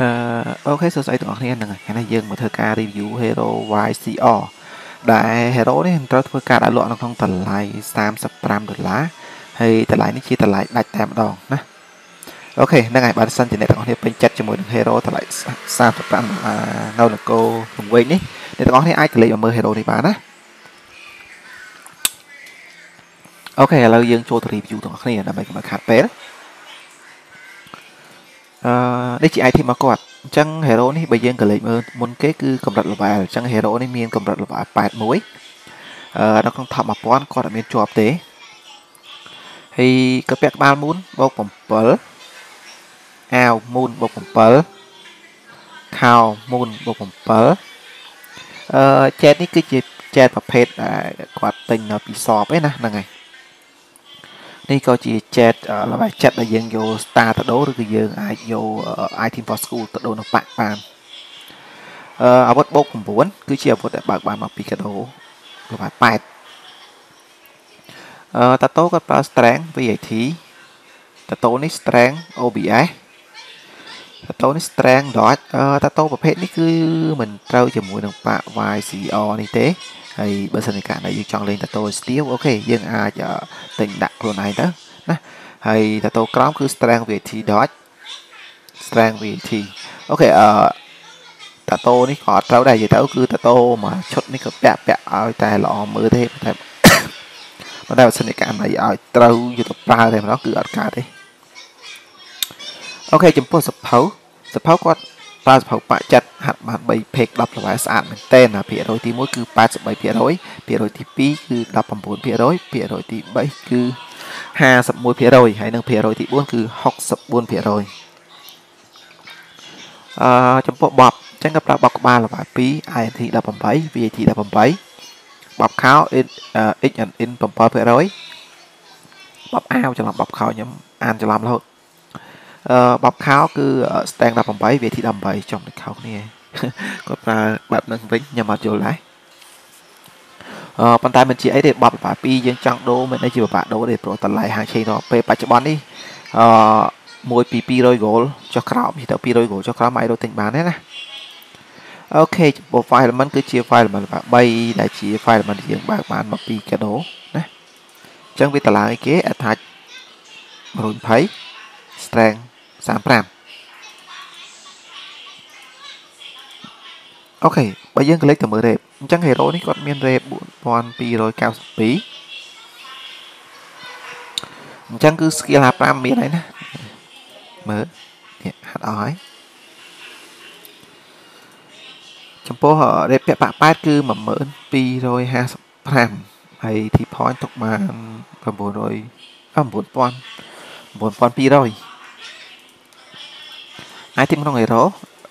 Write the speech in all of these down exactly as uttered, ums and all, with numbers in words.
អូខេសួស្តីទាំងអស់គ្នាហ្នឹងហើយថ្ងៃនេះយើងមកធ្វើការ review Hero វ៉ាយ ซี អារ ដែល Hero នេះត្រូវធ្វើការដាក់លក់នៅក្នុងតម្លៃសាមសិបប្រាំដុល្លារហើយតម្លៃនេះជាតម្លៃដាច់តែម្ដងណាអូខេហ្នឹងហើយបើសិនជាអ្នកទាំងអស់គ្នាពេញចិត្តជាមួយនឹង Hero តម្លៃសាមសិបប្រាំដុល្លារនៅនគរពង្វេងនេះអ្នកទាំងអស់គ្នាអាចទៅលេខមកមើល Hero នេះបានណាអូខេឥឡូវយើងចូលទៅ review ទាំងអស់គ្នាដើម្បីកុំឲ្យខាតពេលអឺនេះជា item របស់គាត់អញ្ចឹង hero នេះបើយើងក៏លេខមើលមុនគេគឺកម្រិត level អញ្ចឹង hero នេះមានកម្រិត level ប៉ែតមួយអឺនៅក្នុង top 1000គាត់អត់មានជាប់ទេហើយក៏ពាក់ក្បាល moon បូក7អាវ moon បូក7ខោ moon បូក7អឺ chat នេះគឺជា chat ប្រភេទដែលគាត់ទិញនៅពីសបឯណាហ្នឹងហើយនេះក៏ជា chat ល្បែង chat ដែលយើងយក star ទៅដូរឬក៏យើងអាចយក item for school ទៅដូរនៅប៉ាក់បានអឺអាវុធបូក9គឺជាអាវុធដែលបើកបានមកពីកាដូល្បែងប៉ែតអឺតាតូគាត់ប្រើ strength វី I ធី តាតូនេះ strength អូ ប៊ី អេស តាតូនេះ strength dodge អឺតាតូប្រភេទនេះគឺមិនត្រូវជាមួយនឹងប៉ាក់ វ៉ាយ ซี អារ នេះទេហើយបើសិនជាករណីយើងចង់លេងតាតូ steel អូខេយើងអាចទិញដាក់ខ្លួនឯងទៅណាហើយតាតូក្រោមគឺ strength វី I ធី dodge strength វី I ធី អូខេអឺតាតូនេះក៏អត់ត្រូវដែរនិយាយទៅគឺតាតូមកឈុតនេះក៏ពាក់ពាក់ឲ្យតែល្អមើលទេតែប៉ុន្តែបើសិនជាករណីឲ្យត្រូវយកទៅប្រើតែម្ដងគឺអត់កើតទេអូខេចំពោះសភៅសភៅគាត់ប្រើសភៅបាក់ចិត្តហាត់បាន3 page 10 level ស្អាតមែនតើភាគរយទី1គឺ八十三%ភាគរយភាគរយទី2គឺដប់ប្រាំបួនភាគរយភាគរយទី3គឺห้าสิบเอ็ดភាគរយហើយនិងភាគរយទី4គឺหกสิบสี่ភាគរយអឺចំពោះបបអញ្ចឹងក៏ប្រើបបក្បាល level 2 ไอ เอ็น ที ដប់ប្រាំ8 វី ไอ ที ដប់ប្រាំ8បបខោ X and In 7%បបអាវច្រឡំបបខោខ្ញុំអានច្រឡំរហូតអឺបបខោគឺ Stand ដប់ប្រាំ8 វី ไอ ที ដប់ប្រាំ8ចំដូចខោគ្នាគាត់ប្រើបែបហ្នឹងវិញខ្ញុំអត់យល់ដែរអឺប៉ុន្តែមិនជាអីទេបប level 2យើងចង់ដូរមិនអីជាពិបាកដូរទេព្រោះតម្លៃហាងឆេងដល់ពេលបច្ចុប្បន្ននេះអឺមួយពីពីររយ gold ចុះក្រោមទៅពីររយ gold ចុះក្រោមអាចរកទិញបានទេណាអូខេចំពោះ file element គឺជា file element 3ដែលជា file element ដែលយើងបើកបានមកពីកាដូណាអញ្ចឹងវាតម្លើងឲ្យគេ attach មួយរយยี่สิบ strength សាមសិបប្រាំអូខេបើយើងកលេចទៅមើល rate អញ្ចឹង hero នេះគាត់មាន rate បួនពាន់ពីររយកៅសិបពីរអញ្ចឹងគឺ skill ห้าสิบห้าមានហើយណាមើលនេះហាត់អស់ហើយចំពោះ rate ពាក់ប៉ាក់ប៉ែតគឺmột nghìn hai trăm hai mươi lămហើយ T point ទុកបាន900អឺ9000 9200 item ក្នុង hero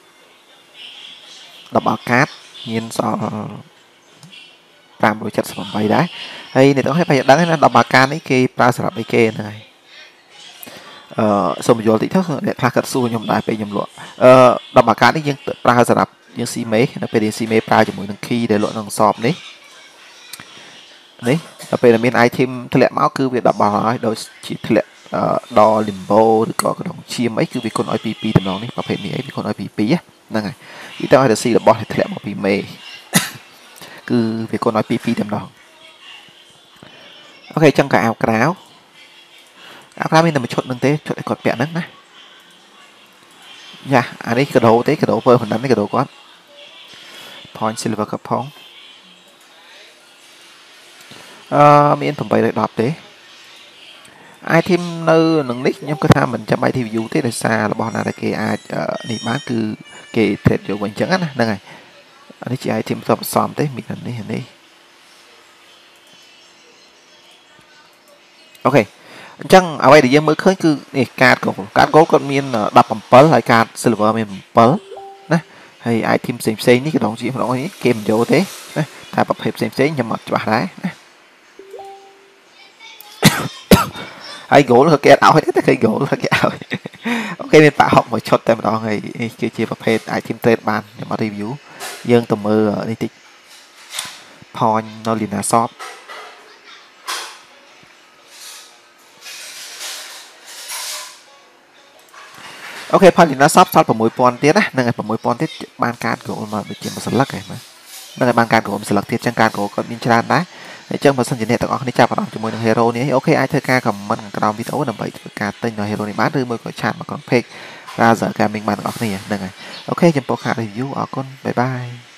10បាល់កាតមានសល់578ដែរហើយអ្នកទាំងអស់គ្នាប្រយ័ត្នដឹងណា10បាល់កាតនេះគេប្រើសម្រាប់អីគេហ្នឹងហើយអឺសូមបញ្យល់តិចទៅអ្នកខ្លះគាត់សួរខ្ញុំដែរពេលខ្ញុំលក់អឺ10បាល់កាតនេះយើងប្រើសម្រាប់យើងស៊ីមេនៅពេលយើងស៊ីមេប្រើជាមួយនឹង key ដែលលក់ក្នុងសបនេះនេះដល់ពេលមាន item ធ្លាក់មកគឺវា10បាល់ហើយដូចជាធ្លាក់ដល់ limbo ឬក៏ក្នុងឈាមអីគឺវាគុណឲ្យពីពីតំណងនេះប្រភេទនេះអីវាគុណឲ្យពីពីហ្នឹងហើយនិយាយទៅឲ្យតែស៊ីរបស់ធ្លាក់មកពីមេគឺវាគុណឲ្យពីពីតំណងអូខេចឹងក៏អាវក្រៅអាវក្រៅមានតែមួយឈុតហ្នឹងទេឈុតឲ្យគាត់ពាក់ហ្នឹងណាយ៉ាអានេះកាដូទេកាដូពើមិនដឹងទេកាដូគាត់ point silver ក៏ផងអឺមាន810ទេ item នៅនឹងនេះខ្ញុំគិតថាមិនចាំបាច់ review ទេដោយសាររបស់ណាដែលគេអាចនេះបានគឺគេ trade យកវិញអញ្ចឹងណាហ្នឹងហើយអានេះជា item ផ្សំផ្សំទេមាននេះនេះអូខេអញ្ចឹងអ្វីដែលយើងមើលឃើញគឺនេះកាត gold កាត gold គាត់មានដប់ប្រាំហើយកាត silver មាន7ណាហើយ item ផ្សេងផ្សេងនេះក៏ដងជាម្ដងនេះគេមិនយកទេណាតែប្រភេទផ្សេងផ្សេងខ្ញុំអត់ច្បាស់ដែរណាហើយ gold គេអត់ឲ្យទេតែគេ gold គេឲ្យអូខេមានប៉ាក់ហុកមួយឈុតតែម្ដងហើយនេះគឺជាប្រភេទ item trade បានខ្ញុំអត់ review យើងទៅមើលនេះតិច point នៅលីណាសបអូខេផលចំណសពសល់6ពាន់ទៀតណាហ្នឹងហើយ6ពាន់ទៀតបានការគ្រូមកដូចជាមួយស្លឹកហ្នឹងមើលហ្នឹងហើយបានការគ្រូស្លឹកទៀតចឹងការគ្រូគាត់មានច្រើនដែរអញ្ចឹងបើសិនជាអ្នកទាំងអស់គ្នាចាប់អារម្មណ៍ជាមួយនឹង hero នេះអូខេអាចធ្វើការ comment ក្រោមវីដេអូដើម្បីធ្វើការទិញនៅ hero នេះបានឬមួយក៏ឆាតមកក្នុង page Razer Gaming បានទាំងអស់គ្នាហ្នឹងហើយអូខេចំពោះការ review អរគុណបាយបាយ